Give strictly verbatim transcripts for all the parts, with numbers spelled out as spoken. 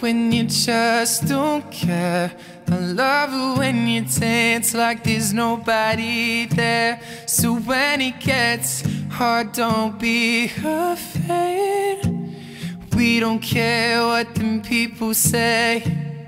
when you just don't care. I love it when you dance like there's nobody there. So when it gets hard, don't be afraid. We don't care what them people say.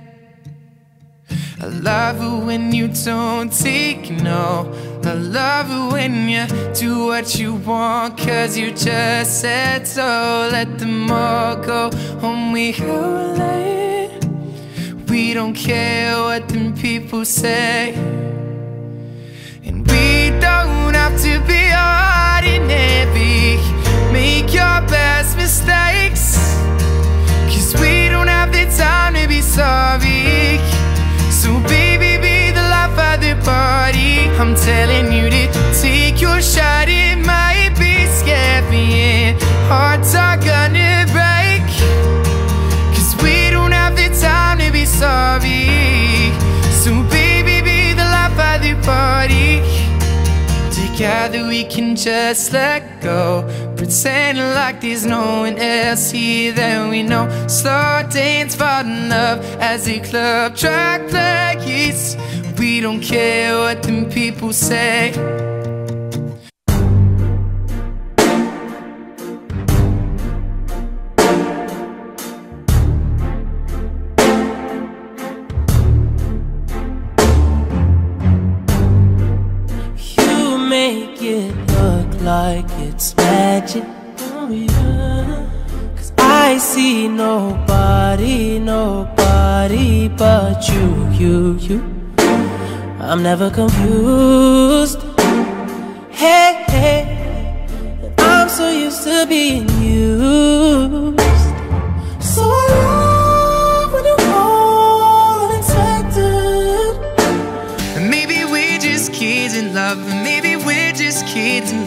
I love it when you don't take no. I love it when you do what you want, cause you just said so. Let them all go home, we go late. We don't care what them people say. And we don't have to be ordinary. Make your best mistakes, cause we don't have the time to be sorry. So baby, be the life of the party. I'm telling you to take your shot. It might be scary and hearts are gonna break, cause we don't have the time to be sorry. So baby, be the life of the party. Together we can just let go, pretend like there's no one else here that we know. Slow dance, fall in love as the club track plays. We don't care what them people say. Make it look like it's magic, oh yeah. Cause I see nobody, nobody but you, you, you. I'm never confused. Hey, hey, I'm so used to being used. So I love when you call unexpected. Maybe we're just kids in love, maybe we're just kids in